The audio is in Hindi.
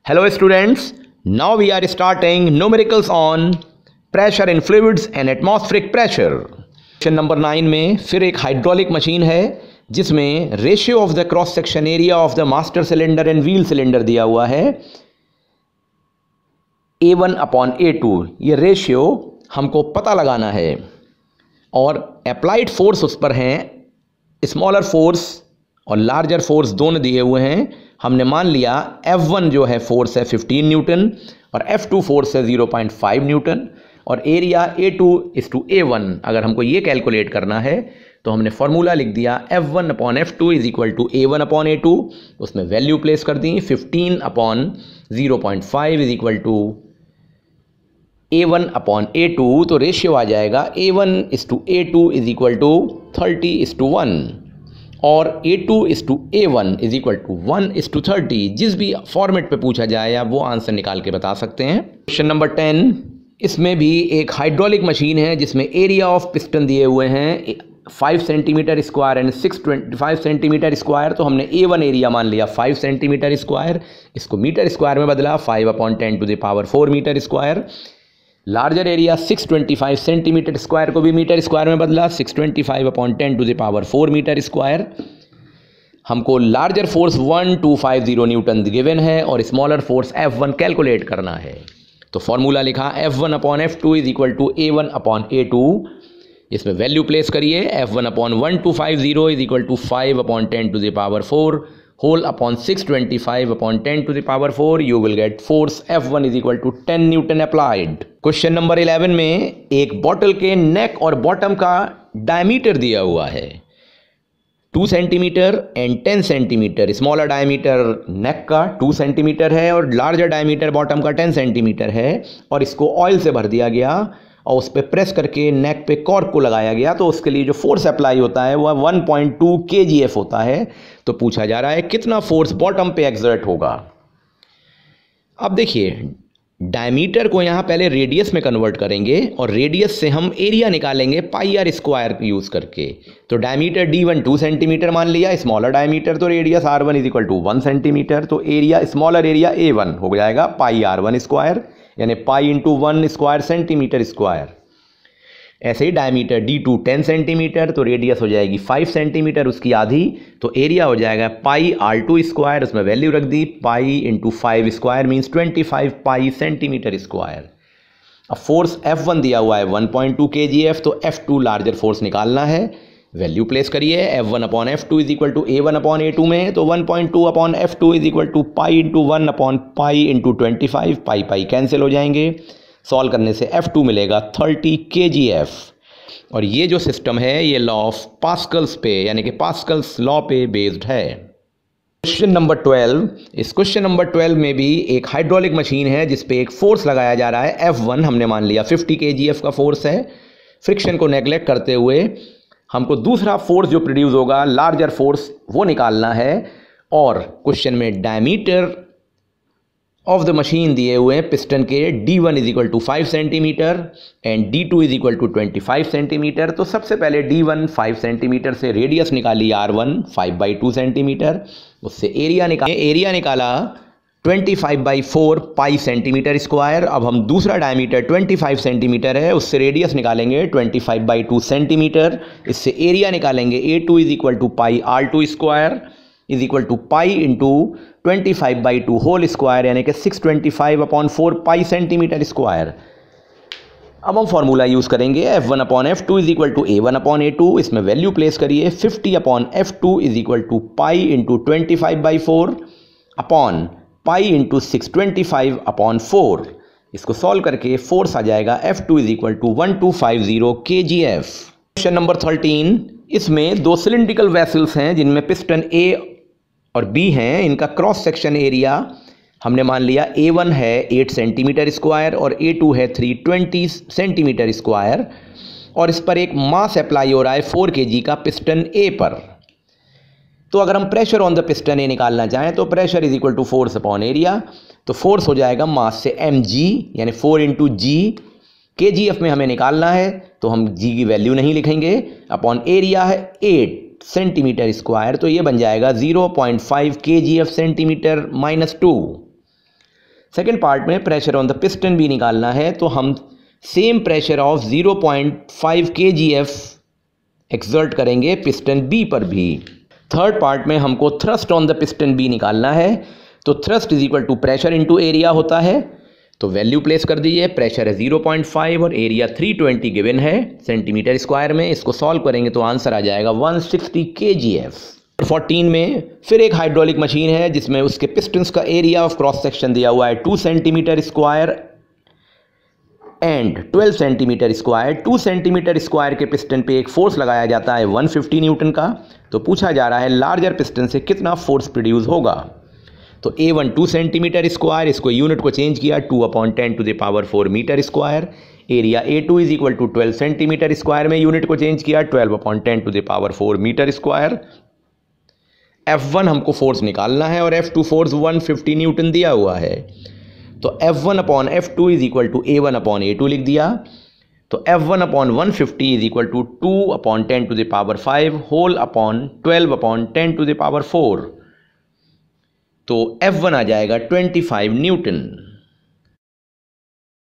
Hello students, now we are starting numericals on pressure in fluids and atmospheric pressure. Question number 9 में फिर एक हाइड्रोलिक मशीन है जिसमें ratio of the cross section area of the master cylinder and wheel cylinder दिया हुआ है A1/A2। ये रेशियो हमको पता लगाना है और अप्लाइड फोर्स उस पर हैं, स्मॉलर फोर्स और लार्जर फोर्स दोनों दिए हुए हैं। हमने मान लिया F1 जो है फोर्स है 15 न्यूटन और F2 फोर्स है 0.5 न्यूटन और एरिया A2:A1। अगर हमको ये कैलकुलेट करना है तो हमने फॉर्मूला लिख दिया F1/F2 = A1/A2। उसमें वैल्यू प्लेस कर दी 15/0.5 = A1/A2। तो रेशियो आ जाएगा A1:A2 = 30:1 और A2:A1 = 1:30। जिस भी फॉर्मेट पे पूछा जाए आप वो आंसर निकाल के बता सकते हैं। क्वेश्चन नंबर 10, इसमें भी एक हाइड्रोलिक मशीन है जिसमें एरिया ऑफ पिस्टन दिए हुए हैं 5 centimetre square and 625 centimetre square. तो हमने A1 एरिया मान लिया 5 सेंटीमीटर स्क्वायर, इसको मीटर स्क्वायर में बदला 5/10⁴ metre square. Larger area 625 centimetre square को भी मीटर स्क्वायर में बदला 625/10⁴ मीटर स्क्वायर। हमको लार्जर फोर्स 1250 न्यूटन गिवन है और स्मॉलर फोर्स F1 कैलकुलेट करना है। तो फॉर्मूला लिखा F1/F2 = A1/A2। इसमें वैल्यू प्लेस करिए F1/1250 = 5/10⁴ whole upon 625/10⁴। you will get force F1 = 10 newton applied. Question number 11 में एक बॉटल के नेक और बॉटम का डायमीटर दिया हुआ है 2 centimetre and 10 centimetre. Smaller diameter neck का 2 सेंटीमीटर है और लार्जर डायमीटर बॉटम का 10 सेंटीमीटर है और इसको ऑयल से भर दिया गया और उस पर प्रेस करके नेक पे कॉर्क को लगाया गया। तो उसके लिए जो फोर्स अप्लाई होता है वह 1.2 kgf होता है। तो पूछा जा रहा है कितना फोर्स बॉटम पे एक्सर्ट होगा। अब देखिए डायमीटर को यहाँ पहले रेडियस में कन्वर्ट करेंगे और रेडियस से हम एरिया निकालेंगे πr² यूज़ करके। तो डायमीटर D1 2 सेंटीमीटर मान लिया, स्मॉलर डायमीटर तो रेडियस R1 = 1 सेंटीमीटर। तो एरिया स्मॉलर एरिया A1 हो जाएगा πr1² यानी π×1² सेंटीमीटर स्क्वायर। ऐसे ही डायमीटर D2 10 सेंटीमीटर तो रेडियस हो जाएगी 5 सेंटीमीटर, उसकी आधी। तो एरिया हो जाएगा πr2²। उसमें वैल्यू रख दी π×5² मीन्स 25 पाई सेंटीमीटर स्क्वायर। अब फोर्स F1 दिया हुआ है 1.2 kgf। तो F2 लार्जर फोर्स निकालना है, वैल्यू प्लेस करिए F1/F2 = A1/A2 में। तो 1.2/F2 = π×1/π×25 पाई कैंसिल हो जाएंगे। सॉल्व करने से F2 मिलेगा 30 kgf। और ये जो सिस्टम है ये लॉ ऑफ पास्कल्स पे यानी कि पास्कल्स लॉ पे बेस्ड है। क्वेश्चन नंबर 12, इस क्वेश्चन नंबर 12 में भी एक हाइड्रोलिक मशीन है जिस पे एक फोर्स लगाया जा रहा है F1। हमने मान लिया 50 kgf का फोर्स है। फ्रिक्शन को नेग्लेक्ट करते हुए हमको दूसरा फोर्स जो प्रोड्यूस होगा लार्जर फोर्स वो निकालना है। और क्वेश्चन में डायमीटर ऑफ द मशीन दिए हुए हैं पिस्टन के D1 = 5 centimetre and D2 = 25 centimetre. तो सबसे पहले D1 5 सेंटीमीटर से रेडियस निकाली R1 5/2 सेंटीमीटर। उससे एरिया निकाला 25/4 पाई सेंटीमीटर स्क्वायर। अब हम दूसरा डायमीटर 25 सेंटीमीटर है, उससे रेडियस निकालेंगे 25/2 सेंटीमीटर। इससे एरिया निकालेंगे A2 = πr2² = π×25/2 होल स्क्वायर यानी कि 625/4 पाई सेंटीमीटर स्क्वायर। अब हम फॉर्मूला यूज़ करेंगे F1/F2 = A1/A2। इसमें वैल्यू प्लेस करिए 50/F2 = π×25/4 π×625/4। इसको सॉल्व करके फोर्स आ जाएगा F2 = 1250 kgf। क्वेश्चन नंबर 13, इसमें दो सिलिंड्रिकल वेसल्स हैं जिनमें पिस्टन A और B हैं। इनका क्रॉस सेक्शन एरिया हमने मान लिया A1 है 8 सेंटीमीटर स्क्वायर और A2 है 320 सेंटीमीटर स्क्वायर। और इस पर एक मास अप्लाई हो रहा है 4 kg का पिस्टन A पर। तो अगर हम pressure on the piston A निकालना चाहें तो प्रेशर = फोर्स/एरिया। तो फोर्स हो जाएगा मास से mg यानी 4 × g। kgf में हमें निकालना है तो हम g की वैल्यू नहीं लिखेंगे। अपॉन एरिया है 8 सेंटीमीटर स्क्वायर, तो ये बन जाएगा 0.5 kgf सेंटीमीटर -2। सेकेंड पार्ट में प्रेशर ऑन द पिस्टन भी निकालना है, तो हम same pressure of 0.5 kgf exert करेंगे पिस्टन बी पर भी। थर्ड पार्ट में हमको thrust on the piston B निकालना है, तो thrust is equal to pressure into area होता है। तो वैल्यू प्लेस कर दीजिए, प्रेशर है 0.5 और एरिया 320 गिवन है सेंटीमीटर स्क्वायर में। इसको सॉल्व करेंगे तो आंसर आ जाएगा 160 kgf। 14 में फिर एक हाइड्रोलिक मशीन है जिसमें उसके पिस्टन्स का एरिया ऑफ क्रॉस सेक्शन दिया हुआ है 2 centimetre square and 12 centimetre square. 2 centimetre square के पिस्टन पे एक फोर्स लगाया जाता है 150 न्यूटन का। तो पूछा जा रहा है लार्जर पिस्टन से कितना फोर्स प्रोड्यूस होगा। तो A1 2 सेंटीमीटर स्क्वायर, इसको यूनिट को चेंज किया 2/10⁴ metre square. Area A2 is equal to 12 centimetre square में यूनिट को चेंज किया 12/10⁴ मीटर स्क्वायर। F1 हमको फोर्स निकालना है और F2 फोर्स 150 न्यूटन दिया हुआ है। तो F1/F2 is equal to A1/A2 लिख दिया। तो F1/150 is equal to 2/10⁵ whole upon 12/10⁴। तो F1 आ जाएगा 25 न्यूटन।